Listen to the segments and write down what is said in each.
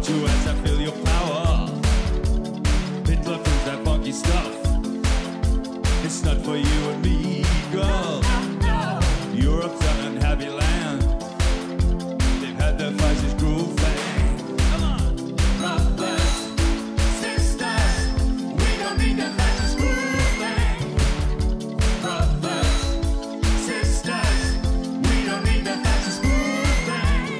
hold you as I feel your power. Hitler proves that funky stuff. It's not for you and me, girl. Europe's an unhappy land. They've had their fascist groove thing. Come on, brothers, sisters, we don't need that fascist groove thing. Brothers, sisters, we don't need that fascist groove thing.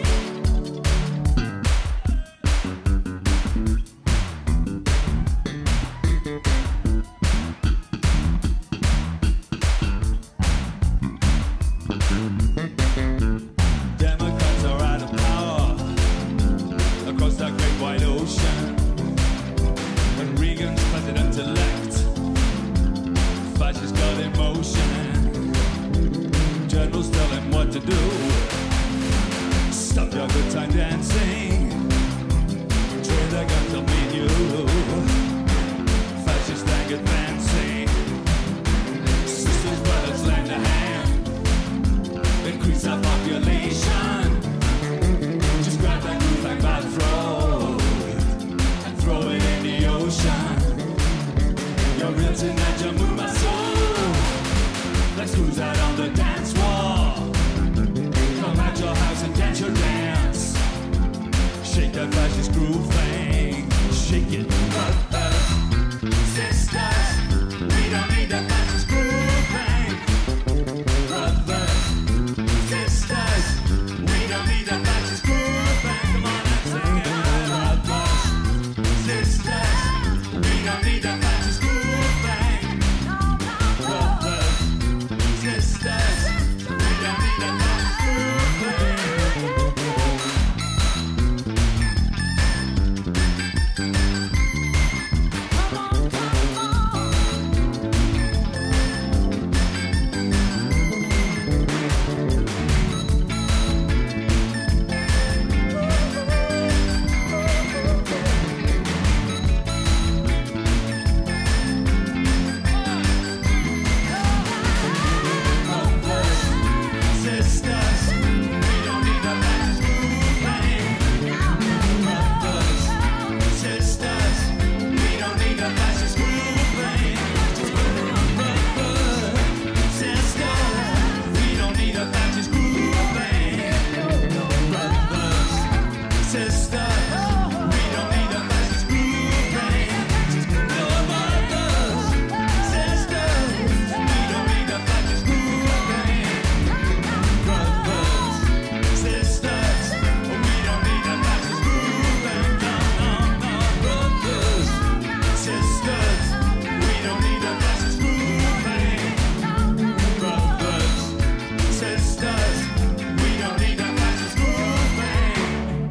Democrats are out of power across that great wide ocean. And Reagan's president-elect, fascists got in motion. Generals tell him what to do. Stop your good time dancing. Trade their guns on me and you. Fascist ain't advancing. Sisters, brothers, lend a hand. Increase our population. Just grab that groove like my throat and throw it in the ocean. You're real tonight, you move my soul. Let's cruise out on the dance wall. Come out your house and dance your dance. Shake that fascist groove thing. Shake it. Brothers, sisters, we don't need that fascist groove thing. Brothers, sisters, we don't need that fascist groove thing. Come on and sing it. Brothers, sisters, we don't need that fascist groove thing. Brothers, sisters, we don't need that fascist groove thing. Come on, come on. Sisters, we don't need that fascist groove thing. Brothers, sisters, we don't need that fascist groove thing. Brothers, sisters, we don't need a fascist groove thing. Brothers, sisters, we don't need a fascist groove thing. Brothers, sisters, we don't need a fascist groove thing. Brothers, sisters, we don't need a fascist groove thing. Brothers, sisters, we don't need a fascist groove thing. Brothers, sisters, we don't need a fascist groove thing.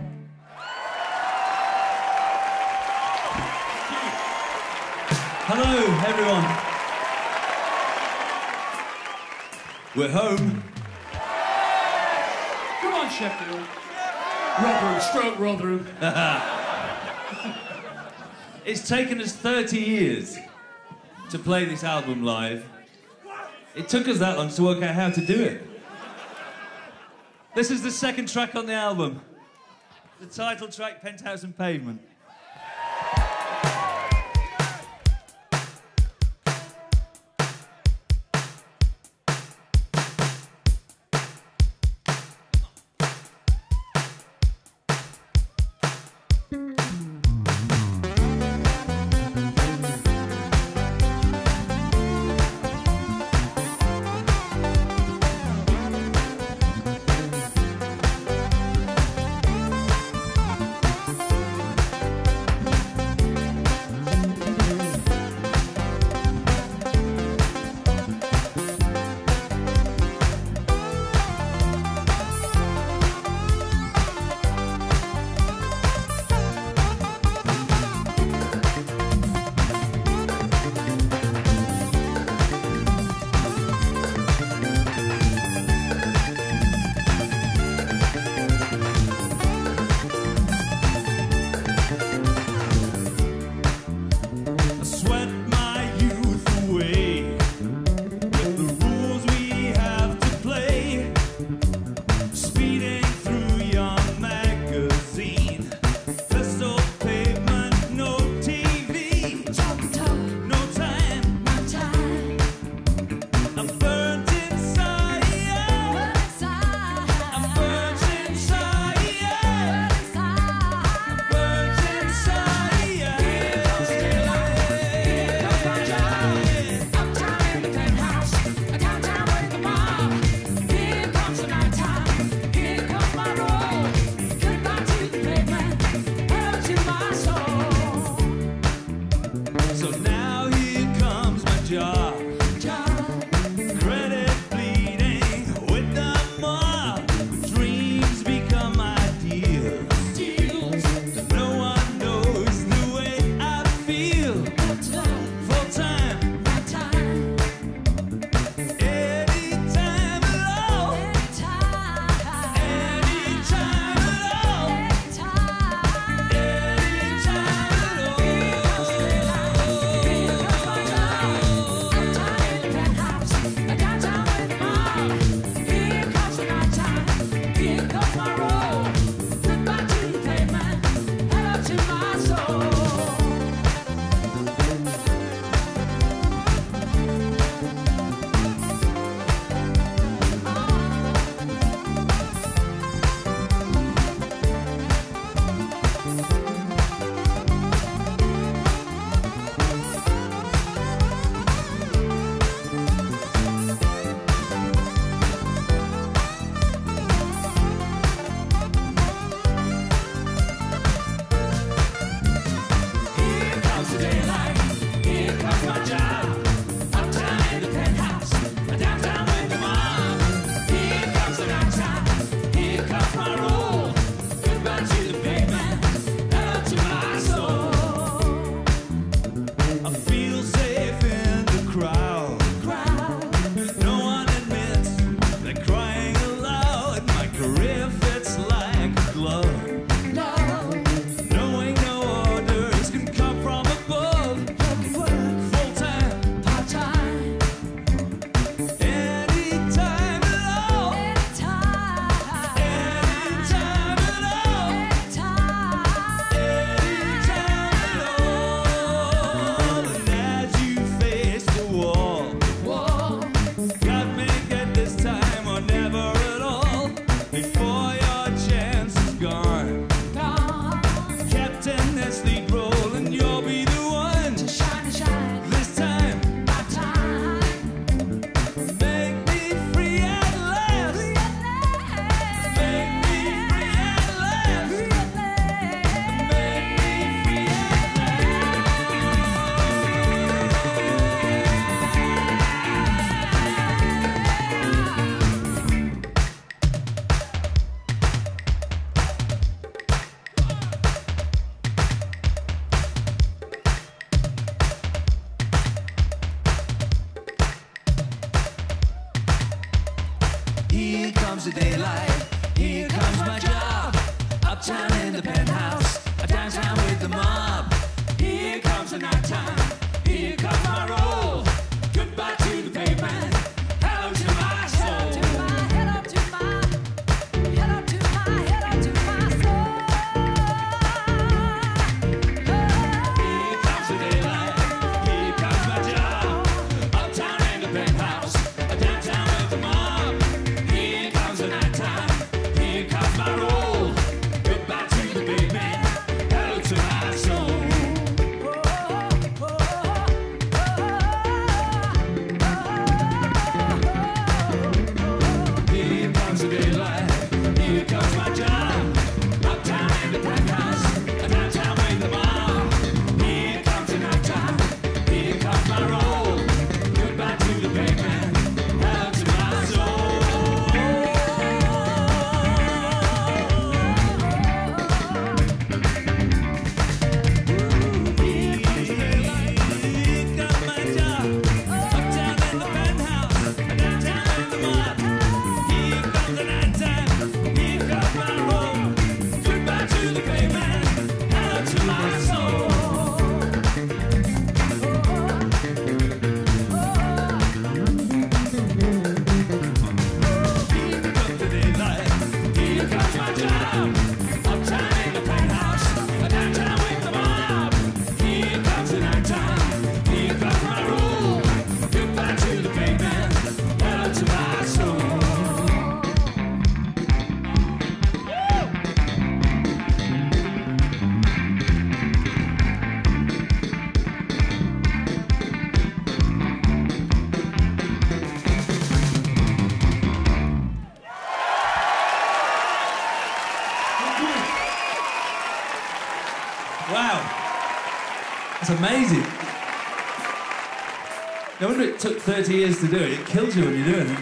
Hello, everyone. We're home. Come on, Sheffield. Rotherham, stroke Rotherham. It's taken us 30 years to play this album live. It took us that long to work out how to do it. This is the second track on the album. The title track, Penthouse and Pavement. the penthouse, downtown with the mob. Here comes the night time, here comes my roll. Goodbye to the pavement, hello to my soul. Head up to my soul. Here comes the daylight, here comes my job. Uptown in the penthouse, downtown with the mob. Here comes the night time, here comes my roll. Goodbye to the pavement, hello to my soul. Here comes the daylight, here comes my job. Uptown in the penthouse, downtown with the mob. Here comes the night time, here comes my roll. Goodbye to the pavement, hello to my soul. Here comes the daylight, here comes my job. Uptown in the penthouse, downtown with the mob. Here comes the night time, here comes my roll. Goodbye to the pavement, hello to my soul. Here comes the daylight, here comes my job. Uptown in the penthouse, downtown with the mob. Here comes the night time, here comes my roll. Goodbye to the pavement, hello to my soul. Wow. That's amazing. No wonder it took 30 years to do it. It kills you when you're doing it.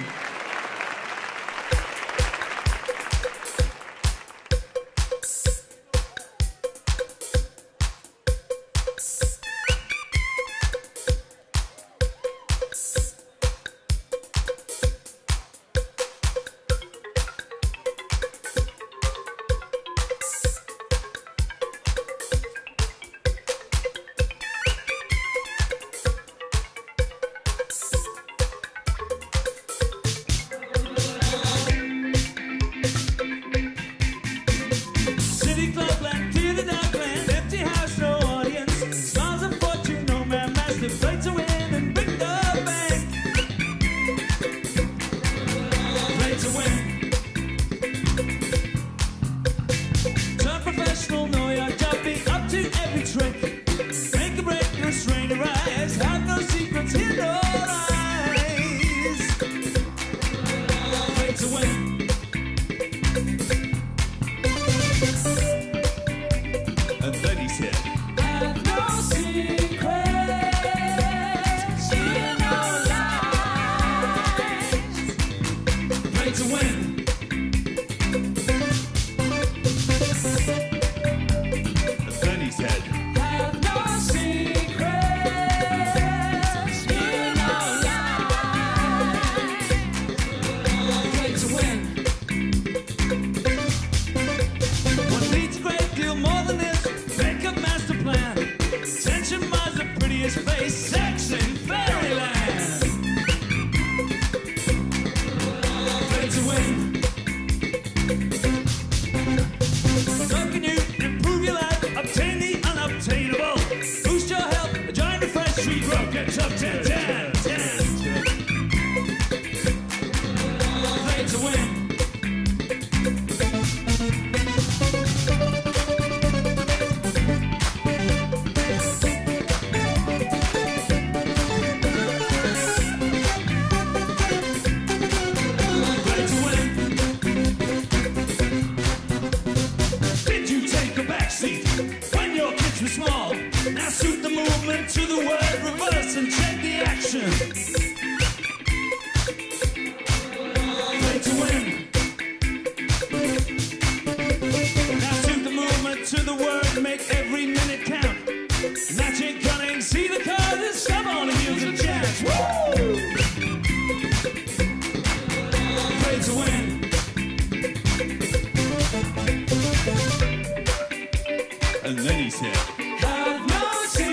And then he said, have no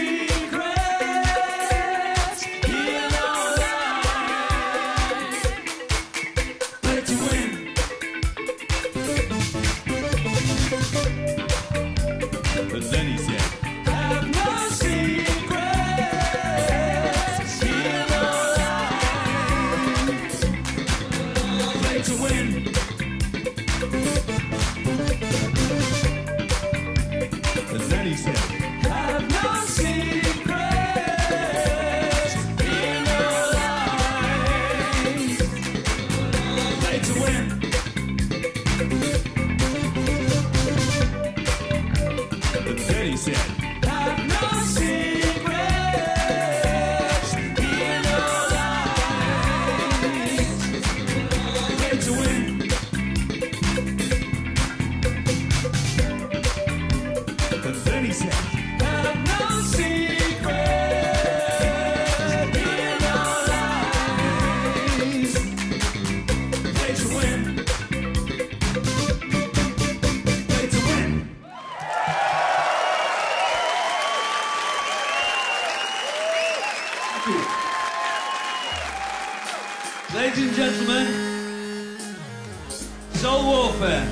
secrets, hear no lies, play to win. And then he said, have no secrets, hear no lies, play to win. And then he said, have no secrets, hear no lies, play to win. And then he said, have no secrets, hear no lies, play to win. And then he said, have no secrets, hear no lies, play to win. Play to win. Thank you. Ladies and gentlemen, Soul Warfare.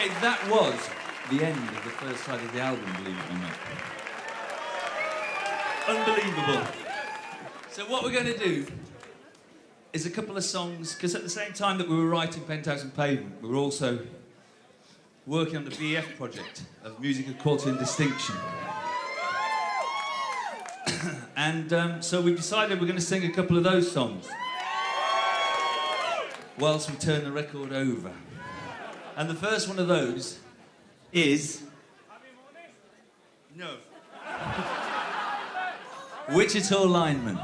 Okay, that was the end of the first side of the album, believe it or not. Unbelievable. So what we're going to do is a couple of songs, because at the same time that we were writing Penthouse and Pavement, we were also working on the BF project of Music of Quality and Distinction. And so we decided we're going to sing a couple of those songs whilst we turn the record over. And the first one of those is... No. Wichita Lineman.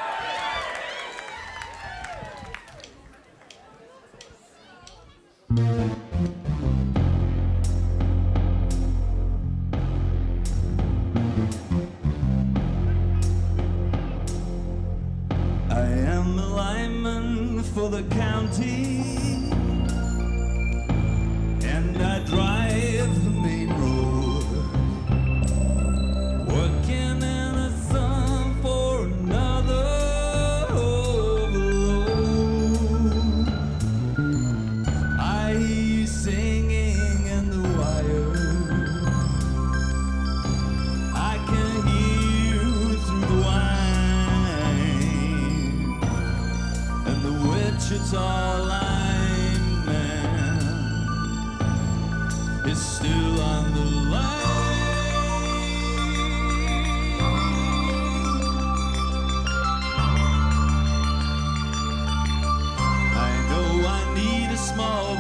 I am the lineman for the county, and I drive the main road, working in a sun for another overload. I hear you singing in the wire, I can hear you through the wine, and the Wichita lineman is still on the line. I know I need a small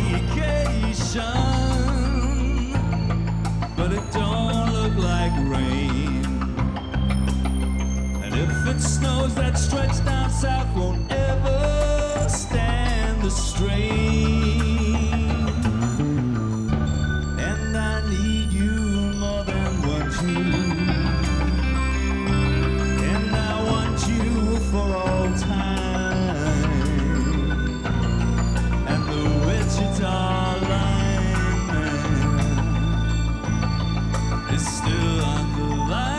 vacation, but it don't look like rain. And if it snows, that stretch down south won't ever stand the strain. And I need you more than want you, and I want you for all time. And the Wichita lineman is still on the line.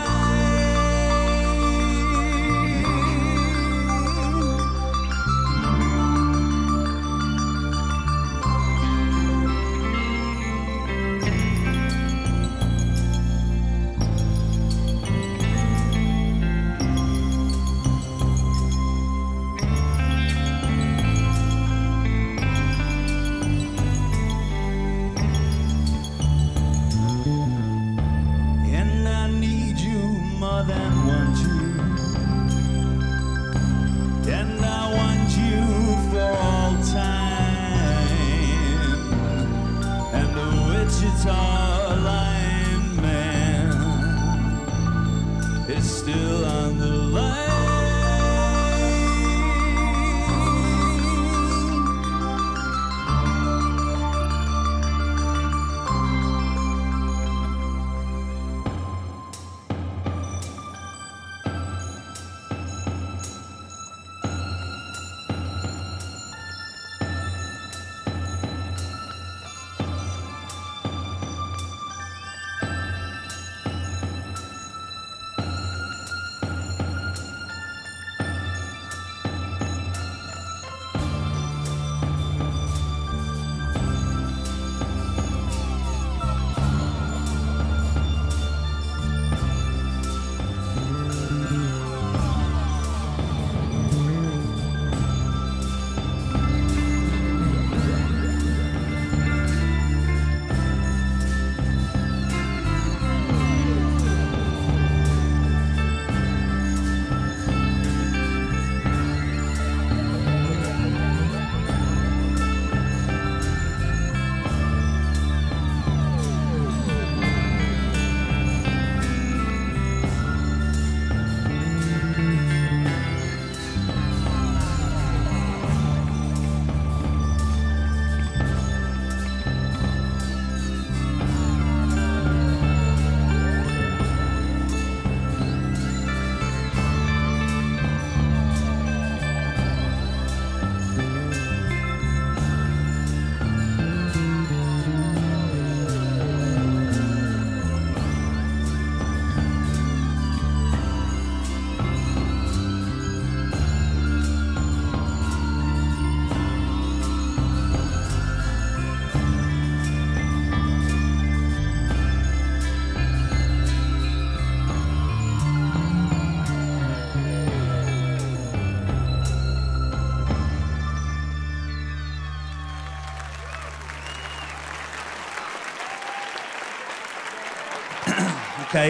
Okay.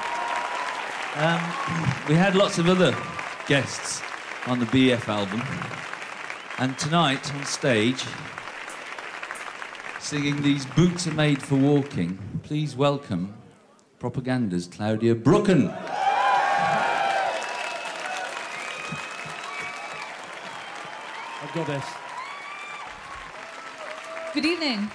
We had lots of other guests on the BF album, and tonight on stage, singing These Boots Are Made for Walking, please welcome Propaganda's Claudia Brooken. I've got this. Good evening.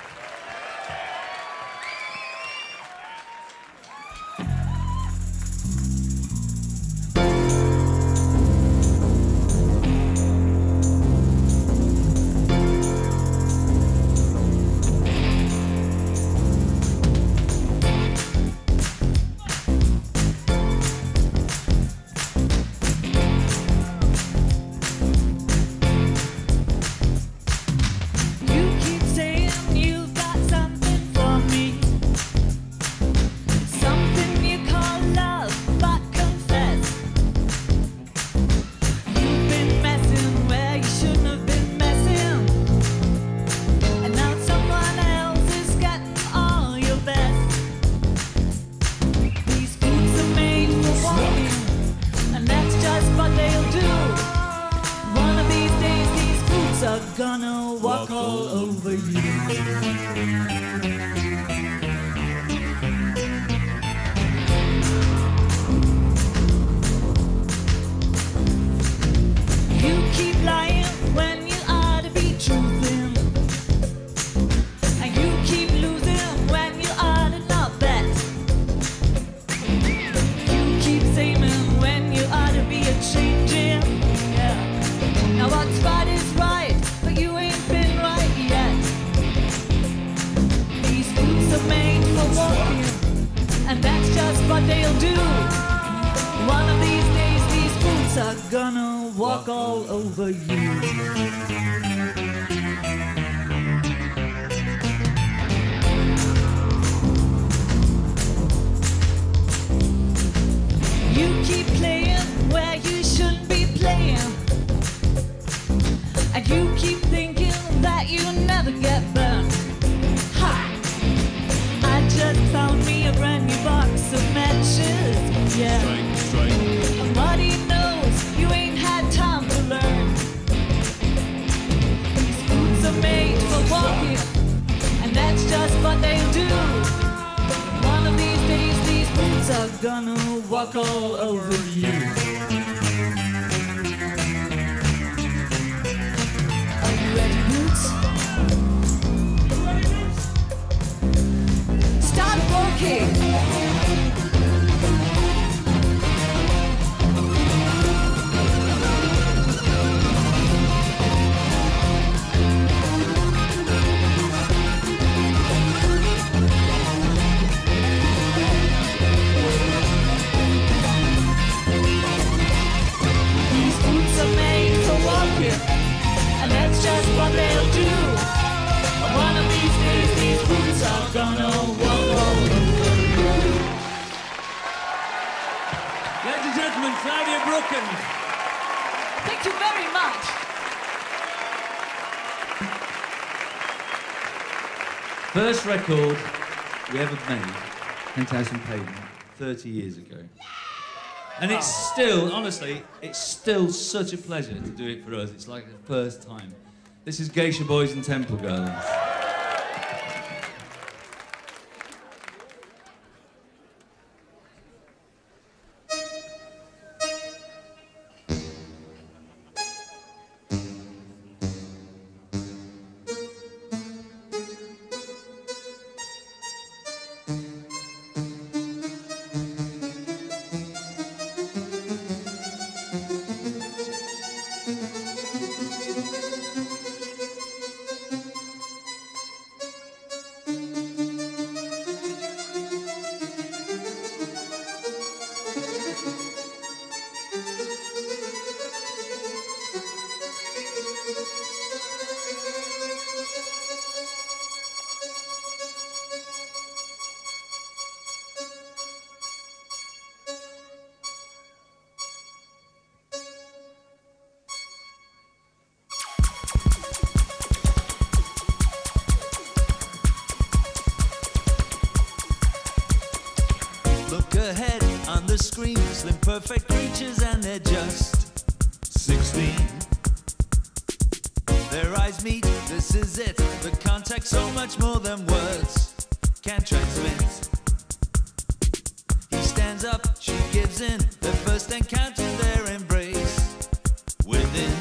First record we ever made, Penthouse and Pavement, 30 years ago. And it's still, honestly, it's still such a pleasure to do it for us. It's like the first time. This is Geisha Boys and Temple Girls. the screen, slim perfect creatures and they're just 16. Their eyes meet, this is it. The contact so much more than words can transmit. He stands up, she gives in. Their first encounter, their embrace within.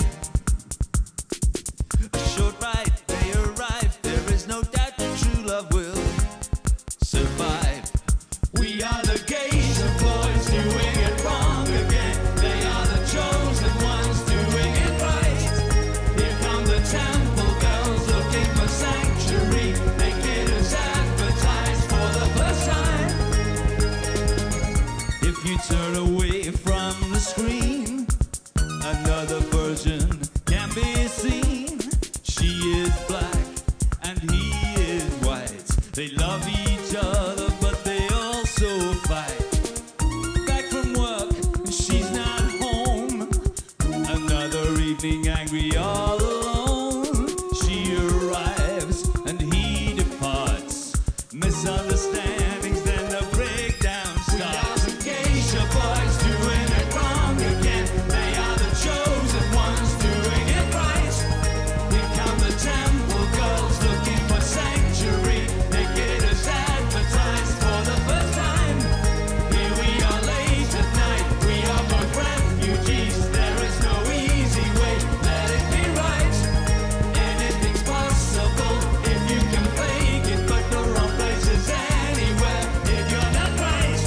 A short ride, they arrive. There is no doubt that true love will survive. We are the geisha boys doing it wrong again. They are the chosen ones doing it right. Here come the temple girls looking for sanctuary. Naked as advertised for the first time. If you turn away from the screen, another version can be seen. She is black and he is white. They love each other, but they also fight. Back from work, she's not home. Another evening angry all alone. She arrives and he departs. Misunderstandings, then the breakdown starts. We are the geisha boys doing it wrong again. They are the chosen ones doing it right. Here come the temple girls looking for sanctuary. Naked as advertised for the first time. Here we are late at night. We are both refugees. There is no easy way. Let it be right. Anything's possible if you can fake it, but the wrong place is anywhere if you're not right.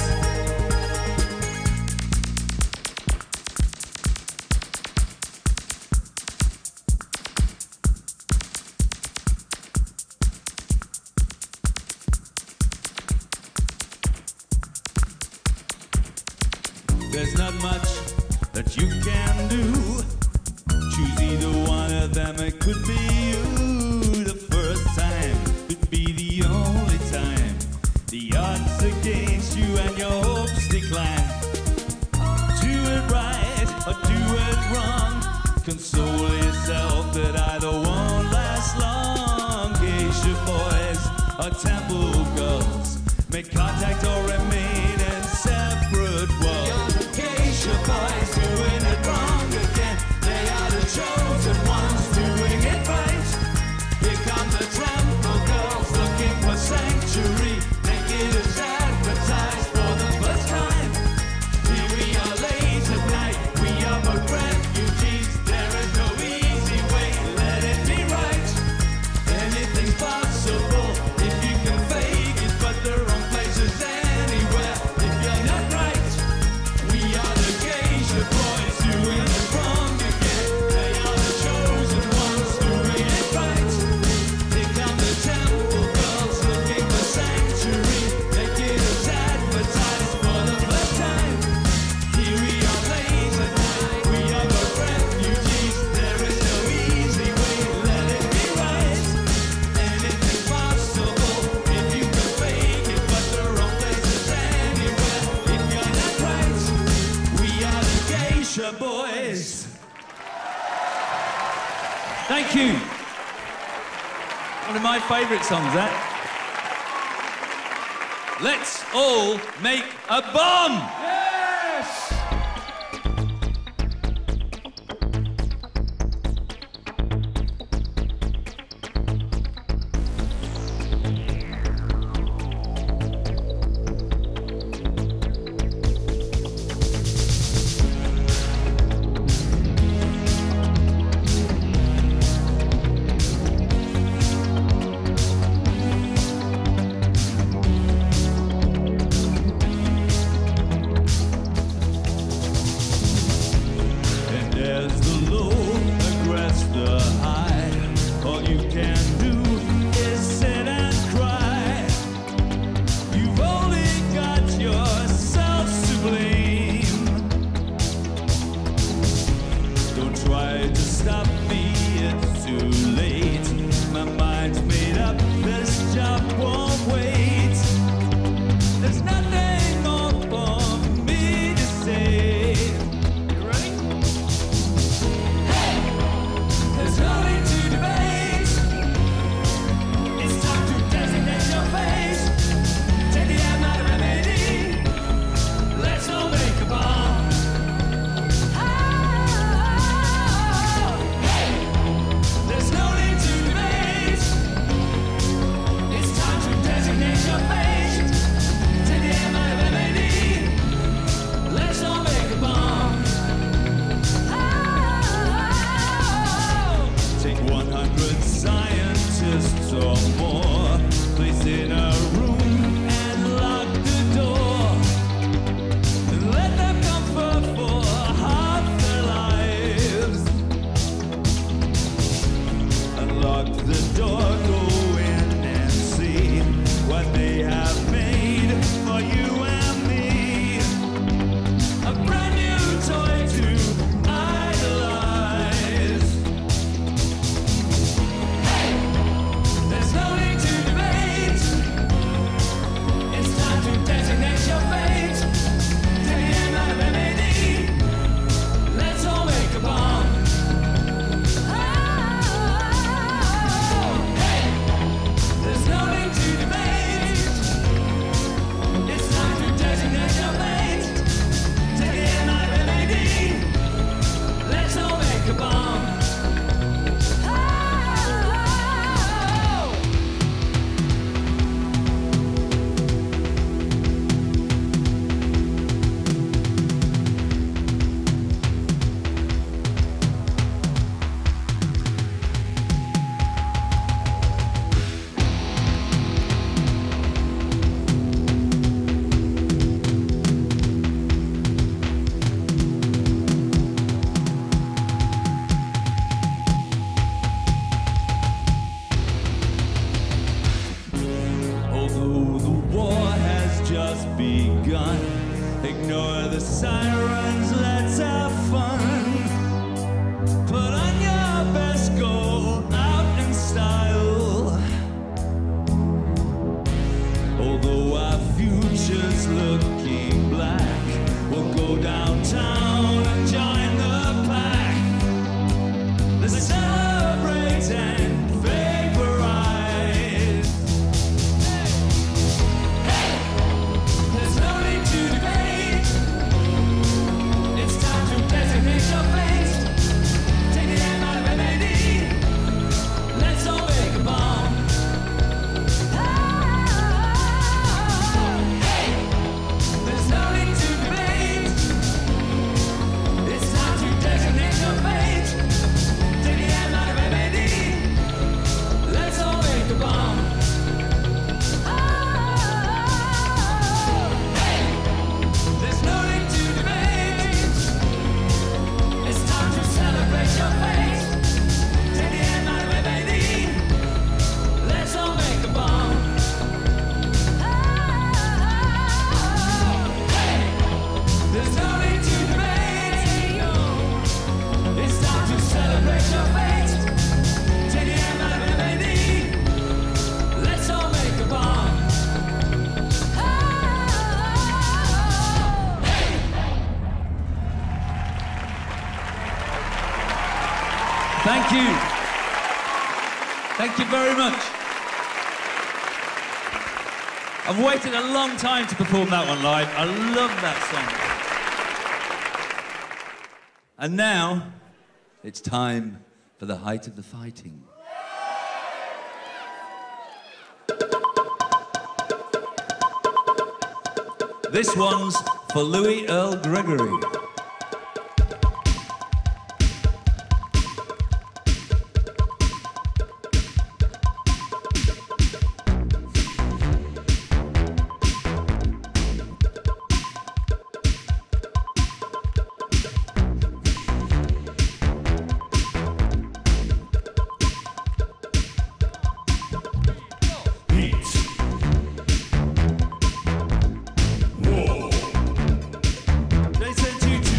There's not much that you can do. Choose either one of them, it could be you. The first time could be the only time. The odds against you and your hopes decline. Do it right or do it wrong. Console yourself that either won't last long. Geisha boys or temple girls make contact or remain in separate worlds. Geisha boys doing it wrong again. They are the chosen ones doing it right. Here come the temple girls looking for sanctuary. Naked as advertised for the first time. Here we are late at night. We are both refugees. There is no easy way. Let it be right. Anything's possible if you can fake it, but the wrong place is anywhere if you're not right. We are the geisha boys doing it wrong again. They are the chosen ones doing it right. Here come the temple girls looking for sanctuary. Naked as advertised for the first time. Here we are late at night. We are both refugees. There is no easy way. Let it be right. Anything's possible if you can fake it, but the wrong place is anywhere if you're not right. We are the geisha boys. Thank you. One of my favourite songs, that. Let's all make a bomb. Yes! lock the door, go in and see what they have made for you and me. A brand new toy to idolize. Hey, there's no need to debate. It's time to designate your fate. Take the end out of MAD. Let's all make a bomb. There's no need to debate. It's time to designate your fate. Take the end out of MAD. Let's all make a bomb. Although the war has just begun, ignore the sirens, let's have fun. Put on your best, go out in style. Although our future's looking black, we'll go downtown and join the pack. Let's celebrate and vaporize. There's no need to debate. It's time to designate your fate. Take the aim out of MAD. Let's all make a bomb. There's no need to debate. It's time to designate your fate. Take the aim out of MAD. Let's all make a bomb. There's no need to debate. It's time to celebrate your fate. Take the aim out of MAD. Let's all make a bomb. There's no need to debate. It's time to celebrate your fate. Take the aim out of MAD. Let's all make a bomb. Thank you. Thank you very much. I've waited a long time to perform that one live. I love that song. And now, it's time for the height of the fighting. This one's for Louis Earl Gregory. They sent you to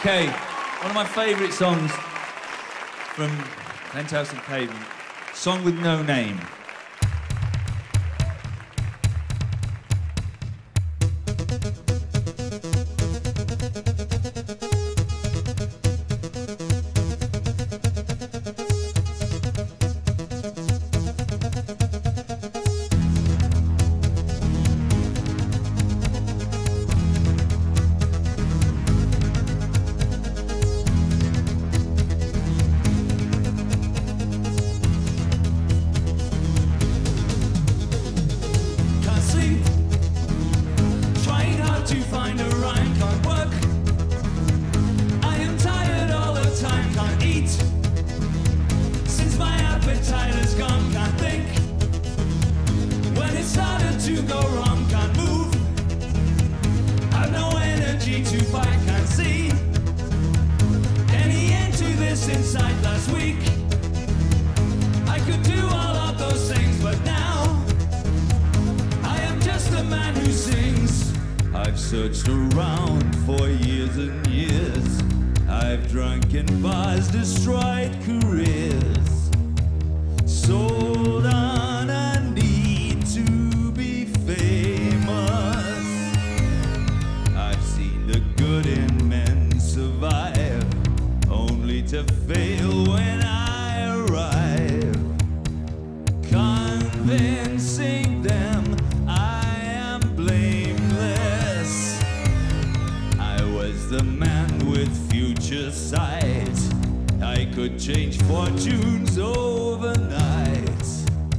Okay, one of my favourite songs from Penthouse and Pavement, Song with No Name. Searched around for years and years. I've drunk in bars, destroyed careers, sold on a need to be famous. I've seen the good in men survive, only to fail when I arrive, convincing them I am blameless. The man with future sight, I could change fortunes overnight.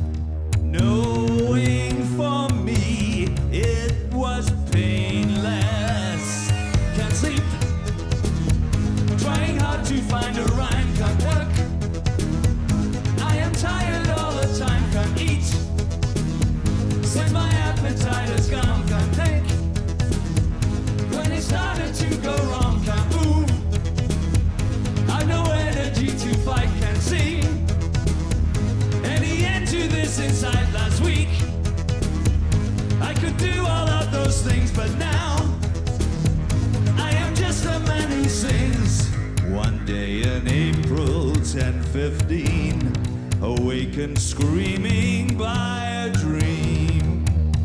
Knowing for me it was painless. Can't sleep, trying hard to find a rhyme. Can't work, I am tired all the time. Can't eat, since my appetite has gone. Can't think, when it started to go wrong. Can't move, I've no energy to fight. Can't see any end to this inside. Last week I could do all of those things, but now I am just a man who sings. One day in April 10:15, awakened screaming by a dream.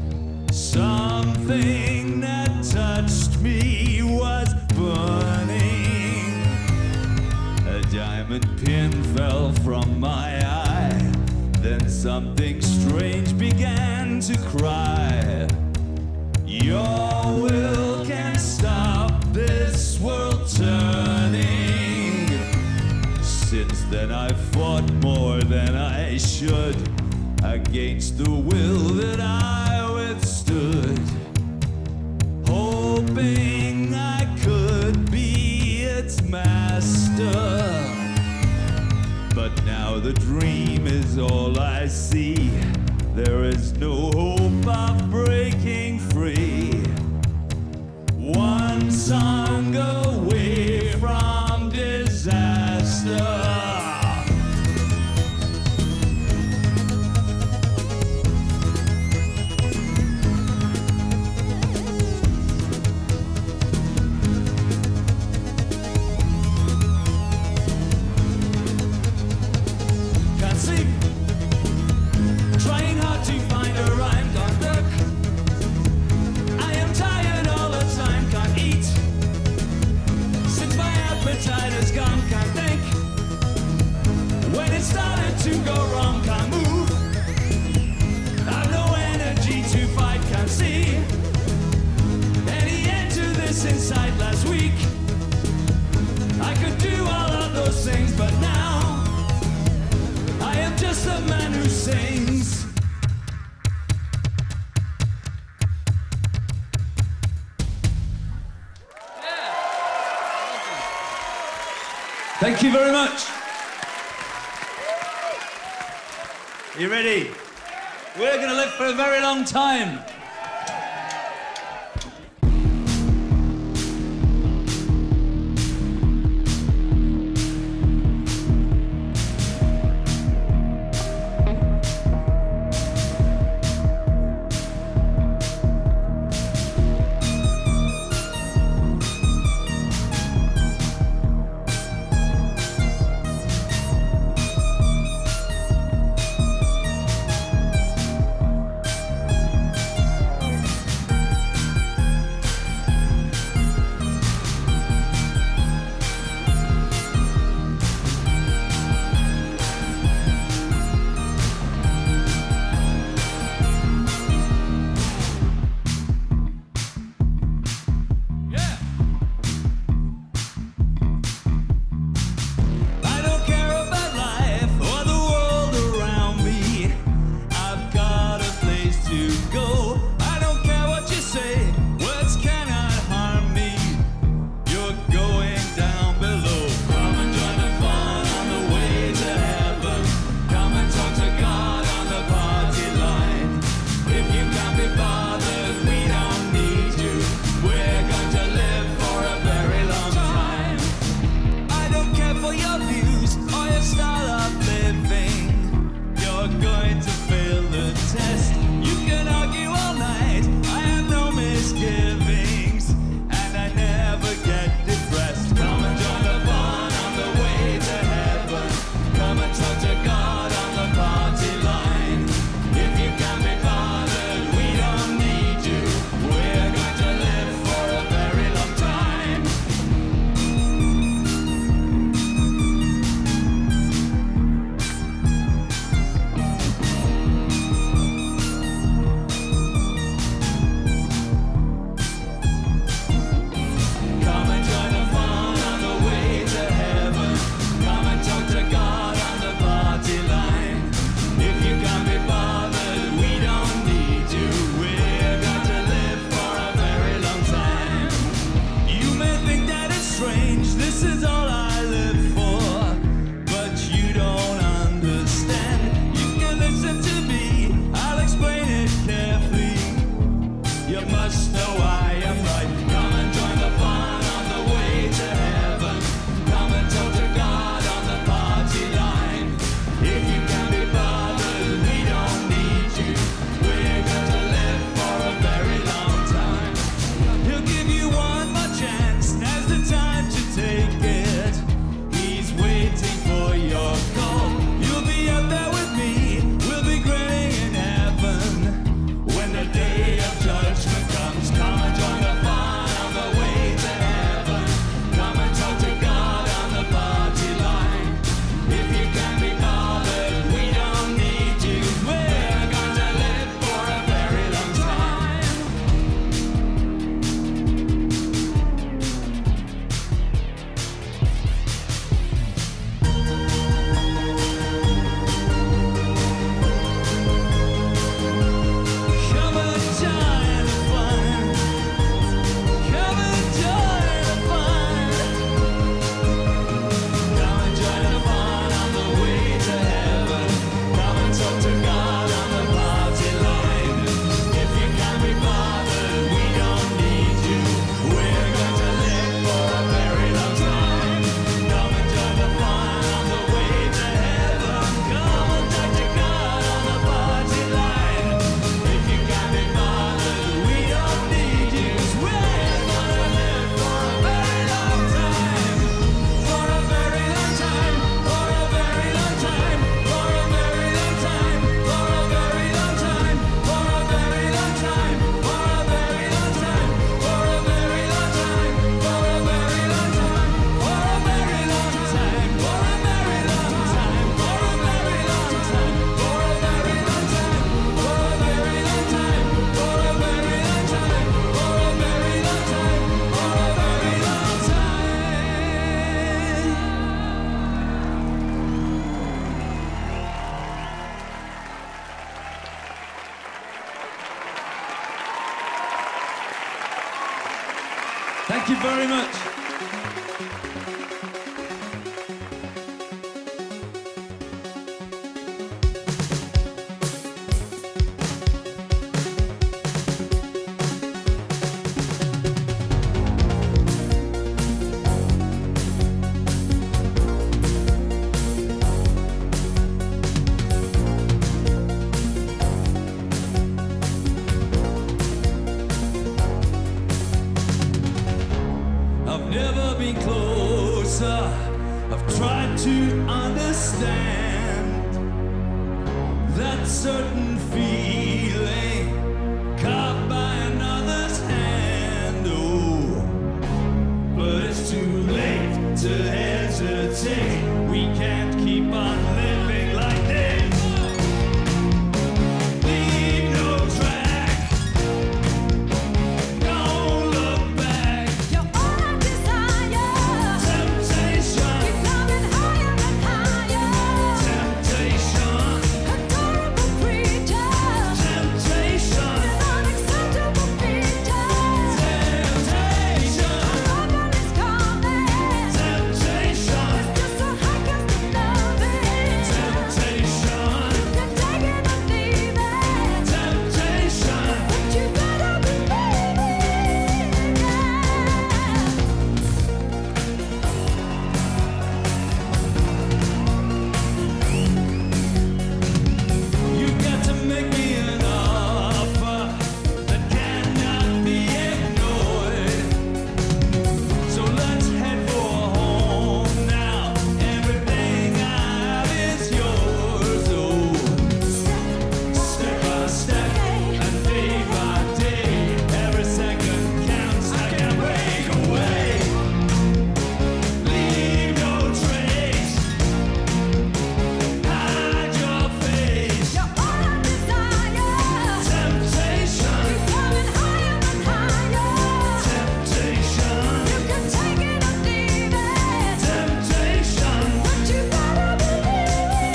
Something that touched me was burning. A diamond pin fell from my eye. Then something strange began to cry. Your will can stop this world turning. Since then I've fought more than I should against the will that I withstood, hoping I could be its master. But now the dream is all I see. There is no hope of breaking free. One song away from disaster. To go wrong, can't move, I've no energy to fight. Can't see any end to this inside. Last week I could do all of those things, but now I am just a man who sings. Thank you very much. You ready? We're going to live for a very long time. Thank you very much. I've never been closer. I've tried to understand that certain feeling caught by another's hand. Oh, but it's too late to hesitate. We can't keep on living like this. Leave no track. Don't look back. You're all I desire. Temptation. Keep climbing higher and higher. Temptation. Adorable creature. Temptation. An unacceptable feature. Temptation. Trouble is coming. Temptation. It's just a high cost of loving. Temptation. You can take it or leave it. Temptation. But you better believe it. You've got to make me an offer that cannot be ignored. So let's head for home now. Everything I have is yours. Oh, step by step and day by day, every second counts. I can't break away. Leave no trace. Hide your face. You're all I desire. Temptation. Keep climbing higher and higher. Temptation. You can take it or leave it. Temptation. But you better believe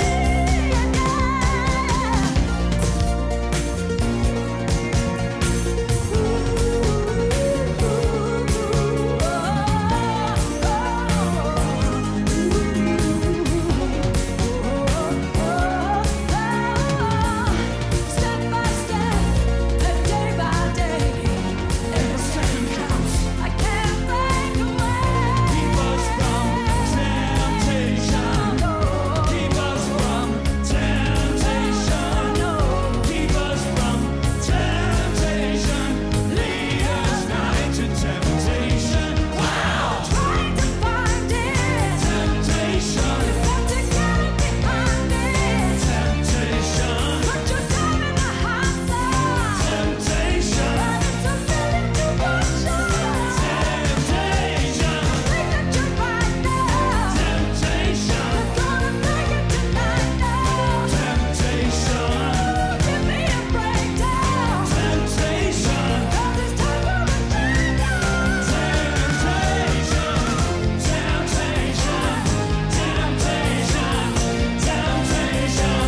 Step by step, day by day, every second counts. I can't break away. Keep us from temptation. Keep us from temptation. Keep us from temptation. Lead us not into temptation. Wow. Trying to find it. Temptation. You've got to get it behind it. Temptation. Put yourself in the hot side. Temptation. But it's a feeling to watch out. Temptation. Think that you're right now. Temptation. You're gonna make it tonight now. Temptation. Give me a breakdown. Temptation. 'Cause it's time for a change now. Temptation. Temptation. Temptation. Temptation.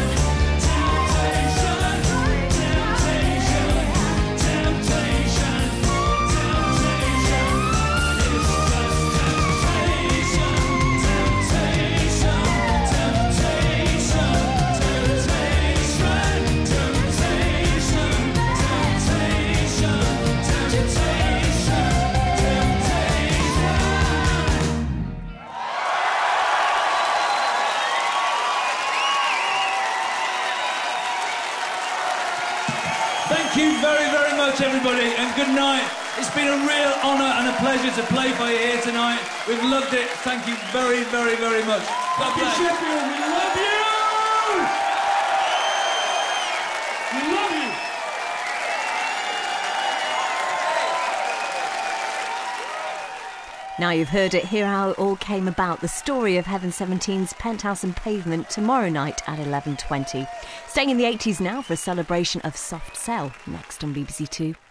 Thank you very, very much, everybody, and good night. It's been a real honour and a pleasure to play for you here tonight. We've loved it. Thank you very, very, very much. God bless. Sheffield, we love you! We love you! Now you've heard it, hear how it all came about. The story of Heaven 17's Penthouse and Pavement tomorrow night at 11:20. Staying in the 80s now for a celebration of Soft Cell, next on BBC Two.